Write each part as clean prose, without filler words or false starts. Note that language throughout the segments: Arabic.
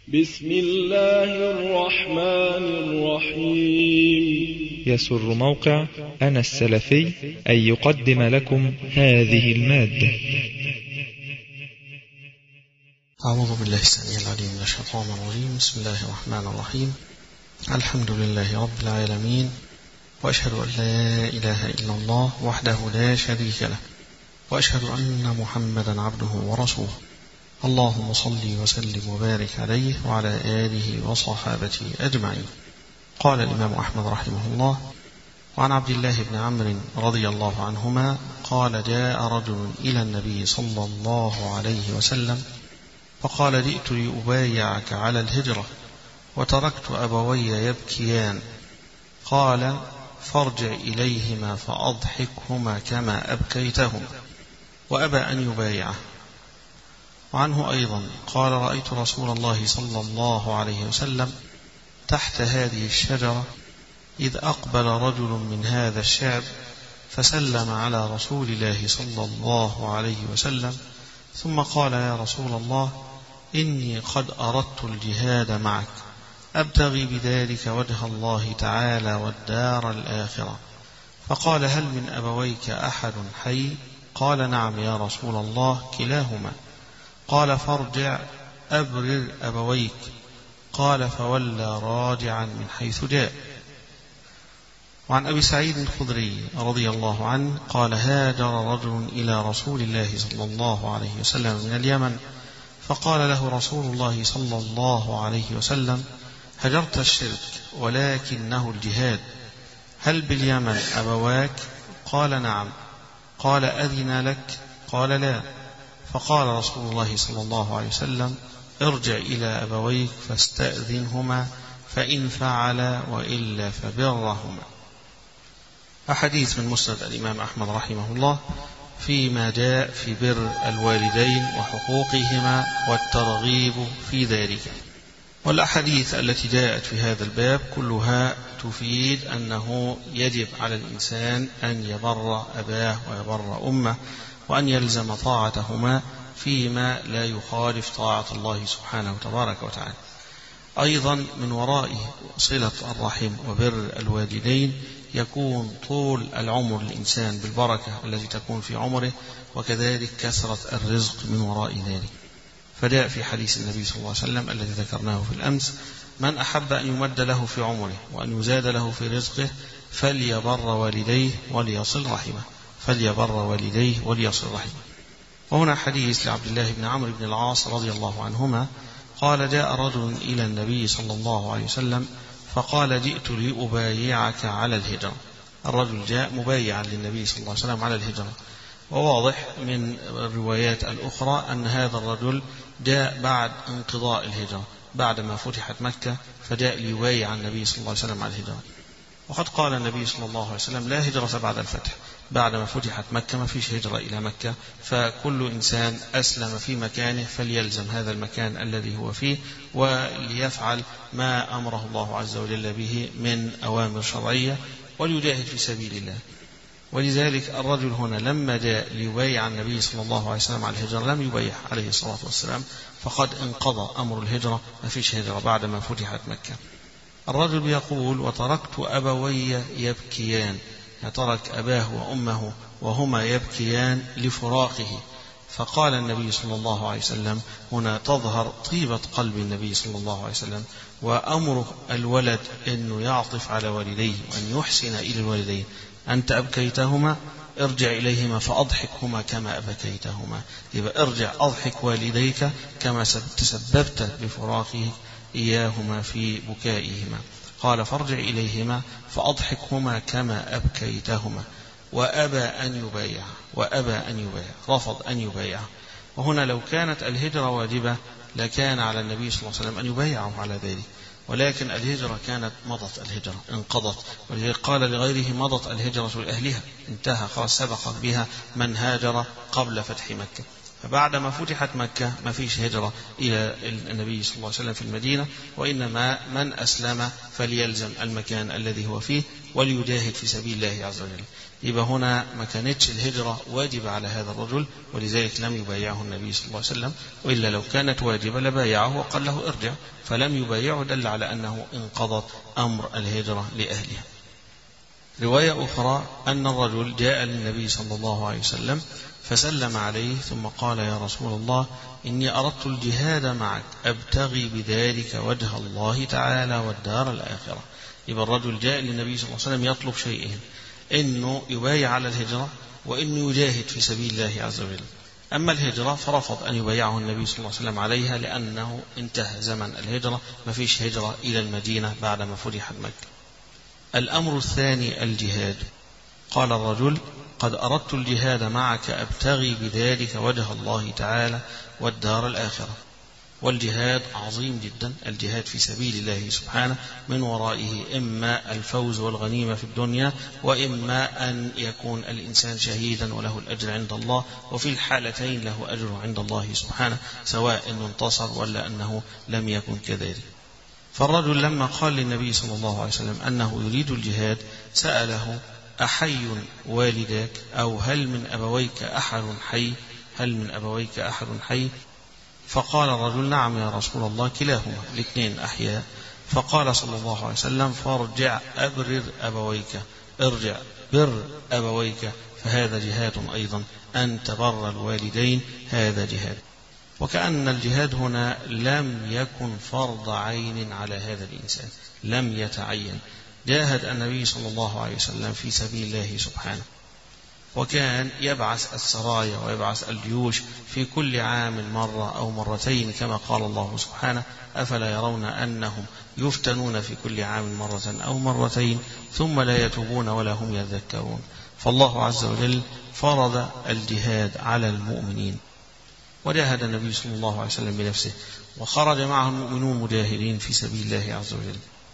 بسم الله الرحمن الرحيم. يسر موقع أنا السلفي أن يقدم لكم هذه المادة. أعوذ بالله السميع العليم من الشيطان الرجيم. بسم الله الرحمن الرحيم. الحمد لله رب العالمين، وأشهد أن لا إله إلا الله وحده لا شريك له، وأشهد أن محمدا عبده ورسوله. اللهم صل وسلم وبارك عليه وعلى آله وصحابته أجمعين. قال الإمام أحمد رحمه الله: وعن عبد الله بن عمرو رضي الله عنهما قال: جاء رجل إلى النبي صلى الله عليه وسلم فقال: جئت لأبايعك على الهجرة وتركت أبوي يبكيان. قال: فارجع إليهما فأضحكهما كما أبكيتهما. وأبى أن يبايعه. وعنه أيضا قال: رأيت رسول الله صلى الله عليه وسلم تحت هذه الشجرة إذ أقبل رجل من هذا الشعب فسلم على رسول الله صلى الله عليه وسلم، ثم قال: يا رسول الله، إني قد أردت الجهاد معك أبتغي بذلك وجه الله تعالى والدار الآخرة. فقال: هل من أبويك أحد حي؟ قال: نعم يا رسول الله، كلاهما. قال: فارجع أبرر أبويك. قال: فولى راجعا من حيث جاء. وعن أبي سعيد الخدري رضي الله عنه قال: هاجر رجل إلى رسول الله صلى الله عليه وسلم من اليمن، فقال له رسول الله صلى الله عليه وسلم: هجرت الشرك ولكنه الجهاد، هل باليمن أبواك؟ قال: نعم. قال: أذن لك؟ قال: لا. فقال رسول الله صلى الله عليه وسلم: ارجع إلى أبويك فاستأذنهما فإن فعل وإلا فبرهما. أحاديث من مسند الإمام أحمد رحمه الله فيما جاء في بر الوالدين وحقوقهما والترغيب في ذلك. والأحاديث التي جاءت في هذا الباب كلها تفيد أنه يجب على الإنسان أن يبر أباه ويبر أمه، وأن يلزم طاعتهما فيما لا يخالف طاعة الله سبحانه وتبارك وتعالى. أيضا من ورائه صلة الرحم وبر الوالدين يكون طول العمر الإنسان بالبركة التي تكون في عمره، وكذلك كثرة الرزق من وراء ذلك. فجاء في حديث النبي صلى الله عليه وسلم الذي ذكرناه في الأمس: من أحب أن يمد له في عمره وأن يزاد له في رزقه فليبر والديه وليصل رحمه. فليبر والديه وليصل رحمه. وهنا حديث لعبد الله بن عمرو بن العاص رضي الله عنهما قال: جاء رجل إلى النبي صلى الله عليه وسلم فقال: جئت لأبايعك على الهجرة. الرجل جاء مبايعا للنبي صلى الله عليه وسلم على الهجرة. وواضح من الروايات الأخرى أن هذا الرجل جاء بعد انقضاء الهجرة، بعدما فتحت مكة، فجاء ليبايع النبي صلى الله عليه وسلم على الهجرة. وقد قال النبي صلى الله عليه وسلم: لا هجرة بعد الفتح. بعدما فتحت مكة ما فيش هجرة إلى مكة، فكل إنسان أسلم في مكانه فليلزم هذا المكان الذي هو فيه، وليفعل ما أمره الله عز وجل به من أوامر شرعية، وليجاهد في سبيل الله. ولذلك الرجل هنا لما جاء ليبايع النبي صلى الله عليه وسلم على الهجرة لم يبايع عليه الصلاة والسلام، فقد انقضى أمر الهجرة، ما فيش هجرة بعدما فتحت مكة. الرجل يقول: وتركت أبوي يبكيان، ترك أباه وأمه وهما يبكيان لفراقه. فقال النبي صلى الله عليه وسلم: هنا تظهر طيبة قلب النبي صلى الله عليه وسلم، وأمره الولد أنه يعطف على والديه وأن يحسن إلى الوالدين. أنت أبكيتهما، ارجع إليهما فأضحكهما كما أبكيتهما. يبقى ارجع أضحك والديك كما تسببت بفراقه إياهما في بكائهما. قال: فارجع إليهما فأضحكهما كما أبكيتهما. وأبى أن يبايع. وأبى أن يبايع، رفض أن يبايع. وهنا لو كانت الهجرة واجبة لكان على النبي صلى الله عليه وسلم أن يبايعه على ذلك، ولكن الهجرة كانت مضت، الهجرة انقضت، ولذلك قال لغيره: مضت الهجرة لأهلها، انتهى خلاص، سبق بها من هاجر قبل فتح مكة. فبعدما فتحت مكة ما فيش هجرة إلى النبي صلى الله عليه وسلم في المدينة، وإنما من أسلم فليلزم المكان الذي هو فيه وليجاهد في سبيل الله عز وجل. يبقى هنا ما كانتش الهجرة واجبة على هذا الرجل، ولذلك لم يبايعه النبي صلى الله عليه وسلم، وإلا لو كانت واجبة لبايعه وقال له ارجع، فلم يبايعه، دل على أنه انقضت أمر الهجرة لأهلها. رواية أخرى أن الرجل جاء للنبي صلى الله عليه وسلم فسلم عليه ثم قال: يا رسول الله، إني أردت الجهاد معك أبتغي بذلك وجه الله تعالى والدار الآخرة. يبقى الرجل جاء للنبي صلى الله عليه وسلم يطلب شيئين: إنه يبايع على الهجرة، وإنه يجاهد في سبيل الله عز وجل. أما الهجرة فرفض أن يبايعه النبي صلى الله عليه وسلم عليها، لأنه انتهى زمن الهجرة، ما فيش هجرة إلى المدينة بعدما فتحت مكة. الأمر الثاني الجهاد. قال الرجل: قد أردت الجهاد معك أبتغي بذلك وجه الله تعالى والدار الآخرة. والجهاد عظيم جدا، الجهاد في سبيل الله سبحانه من ورائه إما الفوز والغنيمة في الدنيا، وإما أن يكون الإنسان شهيدا وله الأجر عند الله، وفي الحالتين له أجر عند الله سبحانه، سواء أنه انتصر ولا أنه لم يكن كذلك. فالرجل لما قال للنبي صلى الله عليه وسلم أنه يريد الجهاد سأله: أحي والداك؟ أو هل من أبويك أحد حي؟ هل من أبويك أحد حي؟ فقال الرجل: نعم يا رسول الله، كلاهما، الاثنين أحياء. فقال صلى الله عليه وسلم: فارجع أبرر أبويك، ارجع بر أبويك، فهذا جهاد أيضا، أن تبر الوالدين، هذا جهاد. وكأن الجهاد هنا لم يكن فرض عين على هذا الإنسان، لم يتعين. جاهد النبي صلى الله عليه وسلم في سبيل الله سبحانه، وكان يبعث السرايا ويبعث الجيوش في كل عام مرة أو مرتين، كما قال الله سبحانه: أفلا يرون أنهم يفتنون في كل عام مرة أو مرتين ثم لا يتوبون ولا هم يذكرون. فالله عز وجل فرض الجهاد على المؤمنين، وجاهد النبي صلى الله عليه وسلم بنفسه، وخرج معه المؤمنون مجاهدين في سبيل الله عز وجل.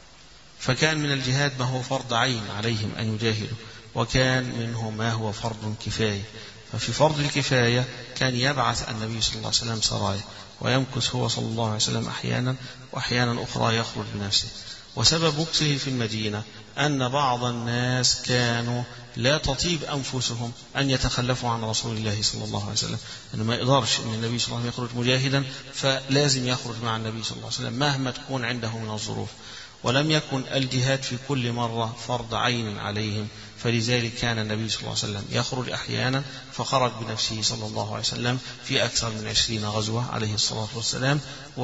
فكان من الجهاد ما هو فرض عين عليهم أن يجاهدوا، وكان منه ما هو فرض كفاية. ففي فرض الكفاية كان يبعث النبي صلى الله عليه وسلم سرايا، ويمكث هو صلى الله عليه وسلم أحيانا، وأحيانا أخرى يخرج بنفسه. وسبب مكثه في المدينة أن بعض الناس كانوا لا تطيب أنفسهم أن يتخلفوا عن رسول الله صلى الله عليه وسلم، أنه ما يقدرش أن النبي صلى الله عليه وسلم يخرج مجاهدا، فلازم يخرج مع النبي صلى الله عليه وسلم مهما تكون عنده من الظروف. ولم يكن الجهاد في كل مرة فرض عين عليهم، فلذلك كان النبي صلى الله عليه وسلم يخرج أحيانا، فخرج بنفسه صلى الله عليه وسلم في أكثر من 20 غزوة عليه الصلاة والسلام،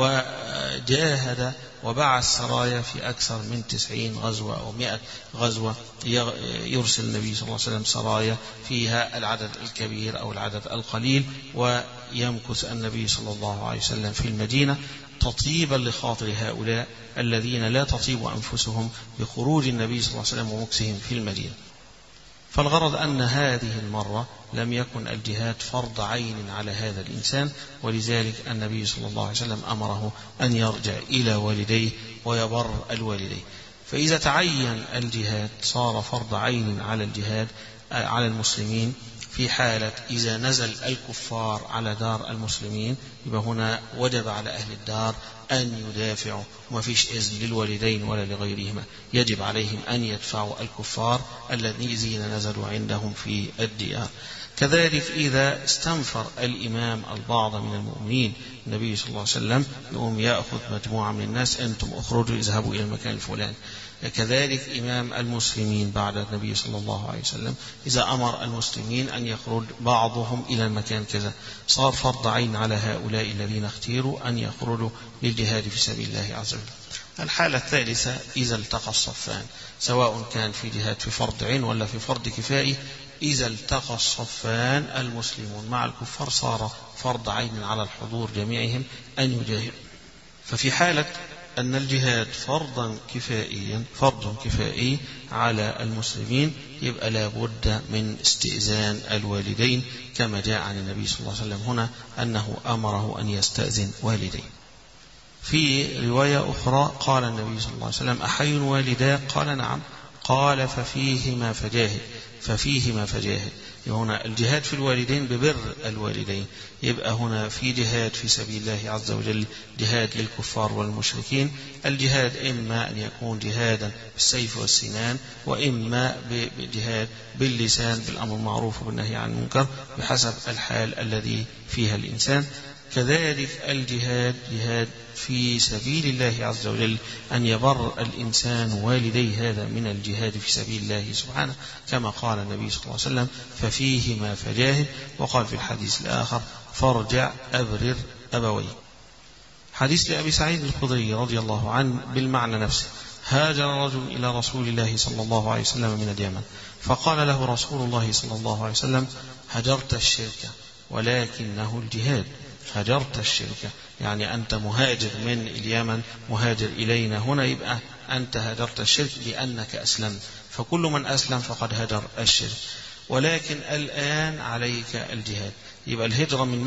وجاهد وبعث سرايا في أكثر من 90 غزوة أو 100 غزوة. يرسل النبي صلى الله عليه وسلم سرايا فيها العدد الكبير أو العدد القليل، ويمكث النبي صلى الله عليه وسلم في المدينة تطيبا لخاطر هؤلاء الذين لا تطيب أنفسهم بخروج النبي صلى الله عليه وسلم ومكثهم في المدينة. فالغرض أن هذه المرة لم يكن الجهاد فرض عين على هذا الإنسان، ولذلك النبي صلى الله عليه وسلم أمره أن يرجع إلى والديه ويبر الوالدين. فإذا تعين الجهاد صار فرض عين على الجهاد على المسلمين في حالة إذا نزل الكفار على دار المسلمين، يبقى هنا وجب على أهل الدار أن يدافعوا، وما فيش إذن للوالدين ولا لغيرهما، يجب عليهم أن يدفعوا الكفار الذين نزلوا عندهم في الديار. كذلك إذا استنفر الإمام البعض من المؤمنين، النبي صلى الله عليه وسلم يقوم يأخذ مجموعة من الناس: أنتم اخرجوا اذهبوا إلى المكان الفلاني. كذلك إمام المسلمين بعد النبي صلى الله عليه وسلم إذا أمر المسلمين أن يخرج بعضهم إلى المكان كذا، صار فرض عين على هؤلاء الذين اختيروا أن يخرجوا للجهاد في سبيل الله عز وجل. الحالة الثالثة إذا التقى الصفان، سواء كان في جهاد في فرض عين ولا في فرض كفائي، إذا التقى الصفان المسلمون مع الكفار صار فرض عين على الحضور جميعهم أن يجاهدوا. ففي حالة أن الجهاد فرض كفائي على المسلمين، يبقى لا بد من استئذان الوالدين، كما جاء عن النبي صلى الله عليه وسلم هنا أنه أمره أن يستأذن والديه. في رواية أخرى قال النبي صلى الله عليه وسلم: أحي والداك؟ قال: نعم. قال ففيهما فجاهد. هنا الجهاد في الوالدين ببر الوالدين، يبقى هنا في جهاد في سبيل الله عز وجل، جهاد للكفار والمشركين. الجهاد إما أن يكون جهادا بالسيف والسنان، وإما بجهاد باللسان بالأمر المعروف وبالنهي عن المنكر بحسب الحال الذي فيها الإنسان. كذلك الجهاد جهاد في سبيل الله عز وجل، أن يبر الإنسان والديه، هذا من الجهاد في سبيل الله سبحانه، كما قال النبي صلى الله عليه وسلم ففيهما فجاهد. وقال في الحديث الآخر فارجع أبرر أبوي. حديث لأبي سعيد الخدري رضي الله عنه بالمعنى نفسه: هاجر رجل إلى رسول الله صلى الله عليه وسلم من اليمن، فقال له رسول الله صلى الله عليه وسلم: هجرت الشرك ولكنه الجهاد. هجرت الشرك يعني أنت مهاجر من اليمن، مهاجر إلينا هنا، يبقى أنت هجرت الشرك لأنك أسلمت، فكل من أسلم فقد هجر الشرك. ولكن الآن عليك الجهاد. يبقى الهجرة من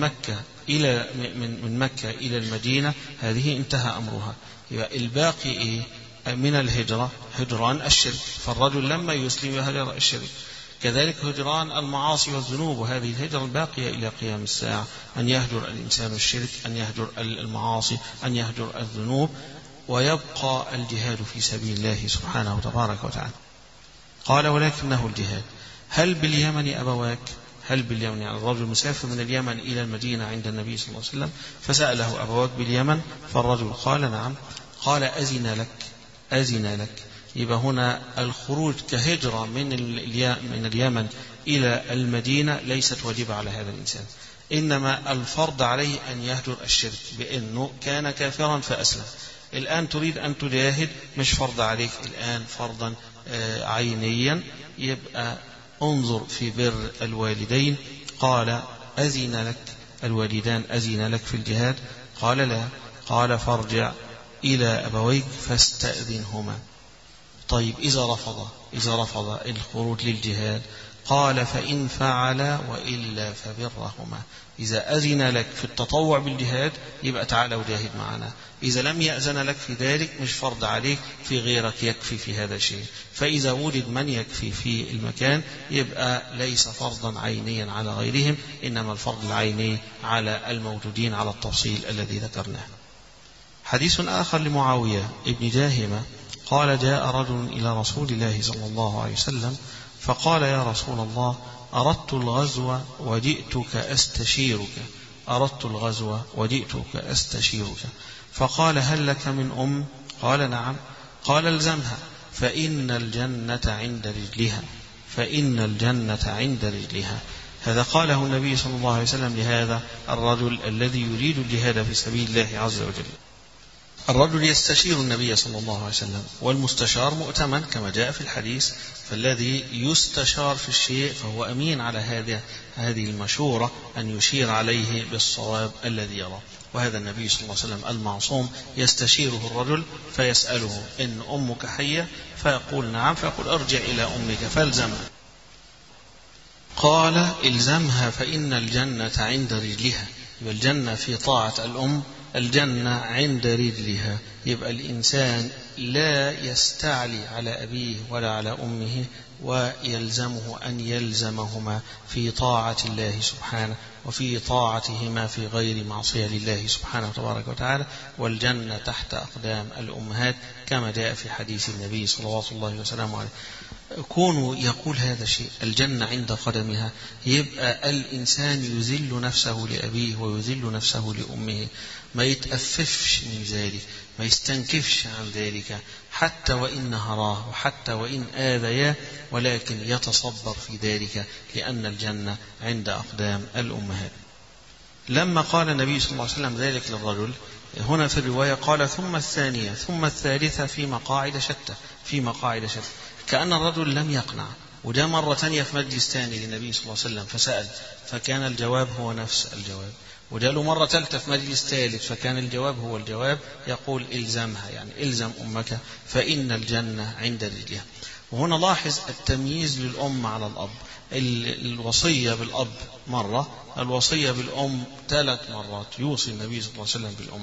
مكة إلى المدينة هذه انتهى أمرها. يبقى الباقي إيه من الهجرة؟ هجران الشرك، فالرجل لما يسلم هجر الشرك. كذلك هجران المعاصي والذنوب، وهذه الهجرة الباقية إلى قيام الساعة، أن يهجر الإنسان الشرك، أن يهجر المعاصي، أن يهجر الذنوب، ويبقى الجهاد في سبيل الله سبحانه وتبارك وتعالى. قال ولكنه الجهاد. هل باليمن أبواك؟ هل باليمن يعني الرجل مسافر من اليمن إلى المدينة عند النبي صلى الله عليه وسلم، فسأله أبواك باليمن؟ فالرجل قال نعم. قال أذن لك. يبقى هنا الخروج كهجرة من اليمن إلى المدينة ليست واجبة على هذا الإنسان، إنما الفرض عليه أن يهجر الشرك، بأنه كان كافرا فأسلم. الآن تريد أن تجاهد، مش فرض عليك الآن فرضا عينيا، يبقى انظر في بر الوالدين. قال أذن لك الوالدان، أذن لك في الجهاد؟ قال لا. قال فارجع إلى أبويك فاستأذنهما. طيب إذا رفض الخروج للجهاد؟ قال فإن فعل وإلا فبرهما. إذا أذن لك في التطوع بالجهاد يبقى تعالى وجاهد معنا، إذا لم يأذن لك في ذلك مش فرض عليك، في غيرك يكفي في هذا الشيء. فإذا وجد من يكفي في المكان يبقى ليس فرضا عينيا على غيرهم، إنما الفرض العيني على الموجودين على التفصيل الذي ذكرناه. حديث آخر لمعاوية ابن جاهمة قال جاء رجل إلى رسول الله صلى الله عليه وسلم فقال يا رسول الله أردت الغزو وجئتك أستشيرك. فقال هل لك من أم؟ قال نعم. قال الزمها فإن الجنة عند رجلها. هذا قاله النبي صلى الله عليه وسلم لهذا الرجل الذي يريد الجهاد في سبيل الله عز وجل. الرجل يستشير النبي صلى الله عليه وسلم، والمستشار مؤتمن كما جاء في الحديث، فالذي يستشار في الشيء فهو أمين على هذه المشورة أن يشير عليه بالصواب الذي يرى. وهذا النبي صلى الله عليه وسلم المعصوم يستشيره الرجل فيسأله إن أمك حية؟ فيقول نعم، فيقول ارجع إلى أمك فالزمها. قال الزمها فإن الجنة عند رجلها. يبقى الجنة في طاعة الأم، الجنة عند رجلها. يبقى الإنسان لا يستعلي على أبيه ولا على أمه، ويلزمه أن يلزمهما في طاعة الله سبحانه، وفي طاعتهما في غير معصية لله سبحانه وتبارك وتعالى. والجنة تحت أقدام الأمهات كما جاء في حديث النبي صلى الله عليه وسلم. كونه يقول هذا الشيء الجنة عند قدمها، يبقى الإنسان يذل نفسه لأبيه ويذل نفسه لأمه، ما يتأففش من ذلك، ما يستنكفش عن ذلك، حتى وإن نهراه وحتى وإن آذياه، ولكن يتصبر في ذلك، لأن الجنة عند أقدام الأمهات. لما قال النبي صلى الله عليه وسلم ذلك للرجل، هنا في الرواية قال ثم الثانية ثم الثالثة في مقاعد شتى، كأن الرجل لم يقنع، وده مرة تانية في مجلس ثاني للنبي صلى الله عليه وسلم فسأل، فكان الجواب هو نفس الجواب، وجاء له مرة ثالثة في مجلس ثالث فكان الجواب هو الجواب، يقول إلزمها، يعني إلزم أمك فإن الجنة عند رجلها. وهنا لاحظ التمييز للأم على الأب، الوصية بالأب مرة، الوصية بالأم 3 مرات، يوصي النبي صلى الله عليه وسلم بالأم.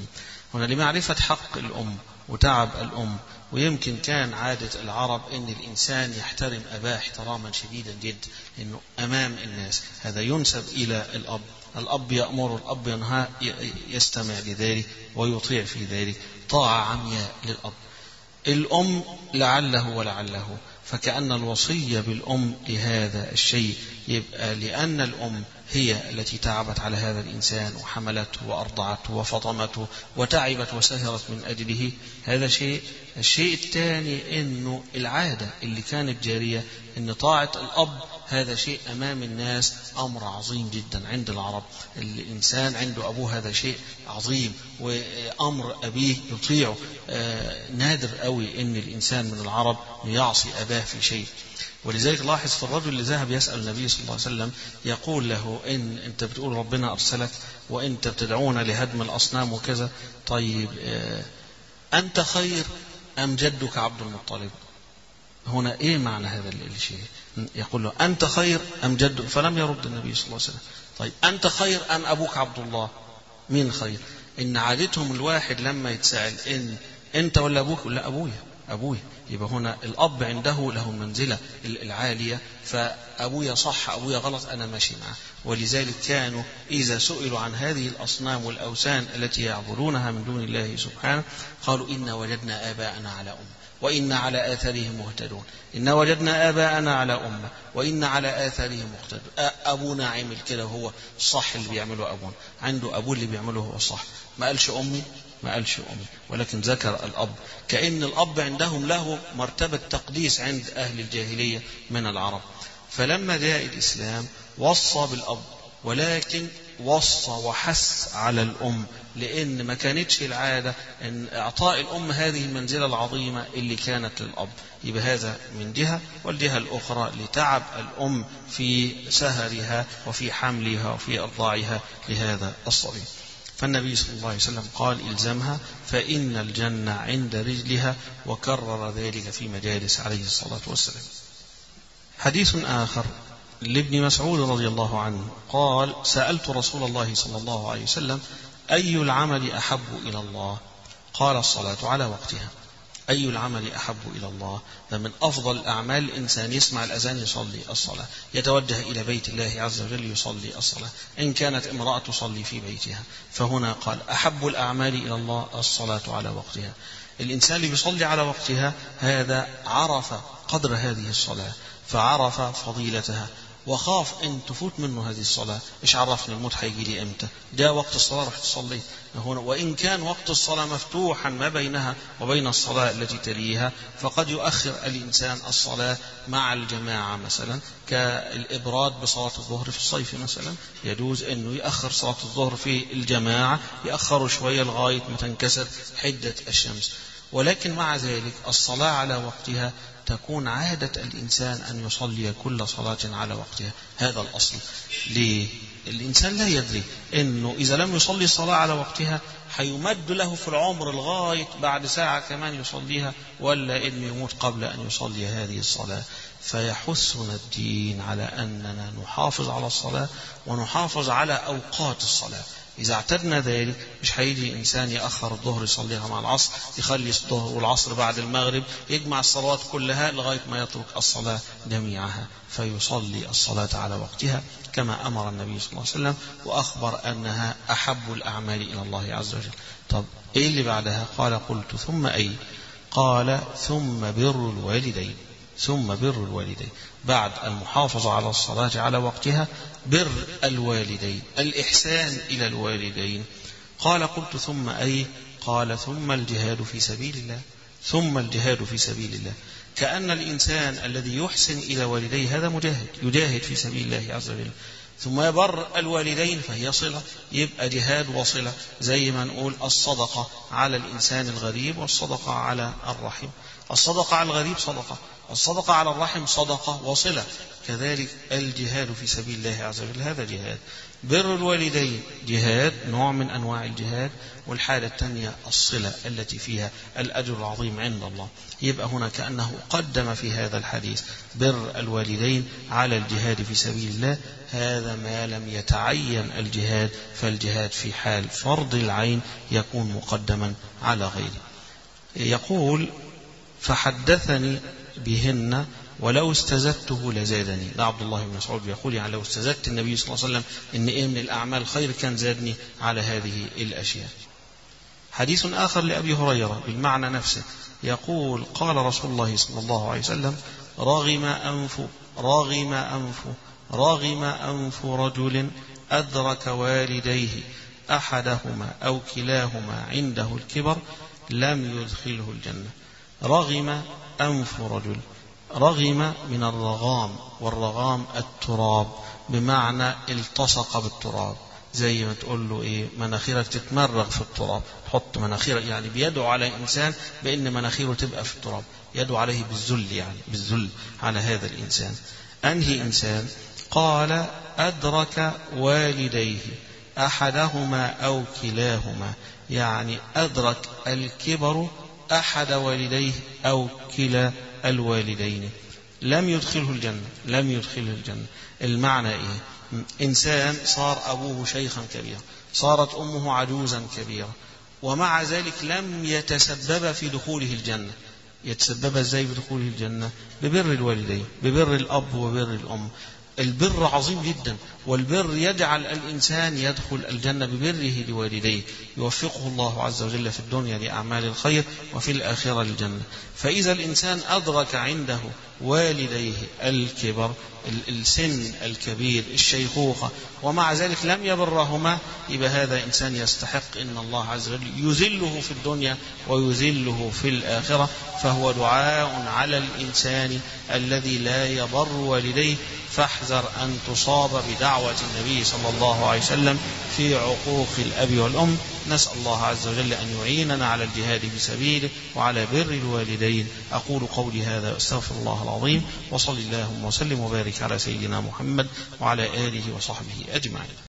هنا لمعرفة حق الأم وتعب الأم. ويمكن كان عادة العرب أن الإنسان يحترم أباه احتراما شديدا جدا، أنه أمام الناس. هذا ينسب إلى الأب. الأب يأمر، الأب ينهى، يستمع لذلك ويطيع في ذلك، طاعة عمياء للأب. الأم لعله ولعله، فكأن الوصية بالأم لهذا الشيء يبقى لأن الأم هي التي تعبت على هذا الإنسان وحملته وأرضعته وفطمته وتعبت وسهرت من أجله. هذا شيء. الشيء الثاني أنه العادة اللي كانت جارية أن طاعة الأب هذا شيء أمام الناس أمر عظيم جدا عند العرب. الإنسان عنده أبوه هذا شيء عظيم، وأمر أبيه يطيعه. نادر قوي أن الإنسان من العرب يعصي أباه في شيء. ولذلك لاحظ في الرجل اللي ذهب يسأل النبي صلى الله عليه وسلم يقول له: إن أنت بتقول ربنا أرسلك وأنت بتدعون لهدم الأصنام وكذا، طيب أنت خير أم جدك عبد المطلب؟ هنا إيه معنى هذا الشيء؟ يقول له: أنت خير أم جدك؟ فلم يرد النبي صلى الله عليه وسلم. طيب أنت خير أم أبوك عبد الله؟ مين خير؟ إن عادتهم الواحد لما يتسأل إن أنت ولا أبوك، ولا أبويا. يبقى هنا الأب عنده له المنزلة العالية، فأبويا صح أبويا غلط أنا ماشي معه. ولذلك كانوا إذا سئلوا عن هذه الأصنام والأوثان التي يعبدونها من دون الله سبحانه قالوا: إنا وجدنا آباءنا على أمة وإنا على آثارهم مهتدون. إنا وجدنا آباءنا على أمة وإنا على آثارهم مهتدون. أبونا عمل كده وهو صح، اللي بيعمله أبونا عنده أبوه اللي بيعمله هو صح. ما قالش أمي، ولكن ذكر الأب، كأن الأب عندهم له مرتبة تقديس عند أهل الجاهلية من العرب. فلما جاء الإسلام وصى بالأب، ولكن وصى وحث على الأم، لأن ما كانتش العادة أن إعطاء الأم هذه المنزلة العظيمة اللي كانت للأب. يبقى هذا من جهة، والجهة الأخرى لتعب الأم في سهرها وفي حملها وفي إرضاعها لهذا الصبي. فالنبي صلى الله عليه وسلم قال: إلزمها فإن الجنة عند رجلها، وكرر ذلك في مجالس عليه الصلاة والسلام. حديث آخر لابن مسعود رضي الله عنه قال: سألت رسول الله صلى الله عليه وسلم: أي العمل أحب إلى الله؟ قال: الصلاة على وقتها. أي العمل أحب إلى الله؟ ده من أفضل الأعمال. الإنسان يسمع الأذان يصلي الصلاة، يتوجه إلى بيت الله عز وجل يصلي الصلاة، إن كانت امرأة تصلي في بيتها. فهنا قال: أحب الأعمال إلى الله الصلاة على وقتها. الإنسان اللي بيصلي على وقتها هذا عرف قدر هذه الصلاة، فعرف فضيلتها، وخاف ان تفوت منه هذه الصلاة. ايش عرفني الموت هيجي لي امتى؟ جاء وقت الصلاة رحت تصلي هنا. وان كان وقت الصلاة مفتوحا ما بينها وبين الصلاة التي تليها، فقد يؤخر الانسان الصلاة مع الجماعة، مثلا كالابراد بصلاة الظهر في الصيف مثلا، يجوز انه يأخر صلاة الظهر في الجماعة، يأخر شوية لغاية ما تنكسر حدة الشمس. ولكن مع ذلك الصلاة على وقتها تكون عادة الإنسان أن يصلي كل صلاة على وقتها. هذا الأصل. ليه؟ الإنسان لا يدري أنه إذا لم يصلي الصلاة على وقتها حيمد له في العمر لغاية بعد ساعة كمان يصليها، ولا أنه يموت قبل أن يصلي هذه الصلاة. فيحثنا الدين على أننا نحافظ على الصلاة ونحافظ على أوقات الصلاة. إذا اعتدنا ذلك مش هيجي إنسان يأخر الظهر يصليها مع العصر، يخلي الظهر والعصر بعد المغرب، يجمع الصلوات كلها لغاية ما يترك الصلاة جميعها، فيصلي الصلاة على وقتها كما أمر النبي صلى الله عليه وسلم، وأخبر أنها أحب الأعمال إلى الله عز وجل. طب إيه اللي بعدها؟ قال: قلت ثم أي؟ قال: ثم بر الوالدين. ثم بر الوالدين، بعد المحافظة على الصلاة على وقتها بر الوالدين، الإحسان إلى الوالدين. قال: قلت ثم أي؟ قال: ثم الجهاد في سبيل الله. ثم الجهاد في سبيل الله، كأن الإنسان الذي يحسن إلى والديه هذا مجاهد، يجاهد في سبيل الله عز وجل. ثم يبر الوالدين فهي صلة، يبقى جهاد وصلة، زي ما نقول الصدقة على الإنسان الغريب والصدقة على الرحم. الصدقة على الغريب صدقة، والصدقة على الرحم صدقة وصلة، كذلك الجهاد في سبيل الله عز وجل هذا جهاد. بر الوالدين جهاد، نوع من أنواع الجهاد. والحالة الثانية الصلة التي فيها الأجر العظيم عند الله. يبقى هنا كأنه قدم في هذا الحديث بر الوالدين على الجهاد في سبيل الله، هذا ما لم يتعين الجهاد، فالجهاد في حال فرض العين يكون مقدما على غيره. يقول فحدثني بهن ولو استزدته لزادني. ده عبد الله بن مسعود يقول يعني لو استزدت النبي صلى الله عليه وسلم إن إيه من الأعمال خير كان زادني على هذه الأشياء. حديث آخر لأبي هريرة بالمعنى نفسه، يقول قال رسول الله صلى الله عليه وسلم رغم أنف رجل أدرك والديه أحدهما أو كلاهما عنده الكبر لم يدخله الجنة. رغم أنف رجل، رغم من الرغام، والرغام التراب، بمعنى التصق بالتراب، زي ما تقول له ايه مناخيرك تتمرغ في التراب، حط مناخيرك، يعني بيدعو على إنسان بأن مناخيره تبقى في التراب، يدعو عليه بالذل، يعني بالذل على هذا الإنسان. أنهي إنسان؟ قال أدرك والديه أحدهما أو كلاهما، يعني أدرك الكبر أحد والديه أو كلا الوالدين لم يدخله الجنة. لم يدخله الجنة المعنى إيه؟ إنسان صار أبوه شيخا كبيرا، صارت أمه عجوزا كبيرا، ومع ذلك لم يتسبب في دخوله الجنة. يتسبب إزاي بدخوله الجنة؟ ببر الوالدين، ببر الأب وبر الأم. البر عظيم جدا، والبر يجعل الإنسان يدخل الجنة ببره لوالديه، يوفقه الله عز وجل في الدنيا لأعمال الخير وفي الآخرة للجنة. فإذا الإنسان أدرك عنده والديه الكبر، السن الكبير، الشيخوخة، ومع ذلك لم يبرهما، يبقى هذا إنسان يستحق إن الله عز وجل يذله في الدنيا ويذله في الآخرة. فهو دعاء على الإنسان الذي لا يبر والديه، فاحذر أن تصاب بدعوة النبي صلى الله عليه وسلم في عقوق الأب والأم. نسأل الله عز وجل أن يعيننا على الجهاد في سبيله وعلى بر الوالدين. أقول قولي هذا أستغفر الله العظيم، وصل اللهم وسلم وبارك على سيدنا محمد وعلى آله وصحبه أجمعين.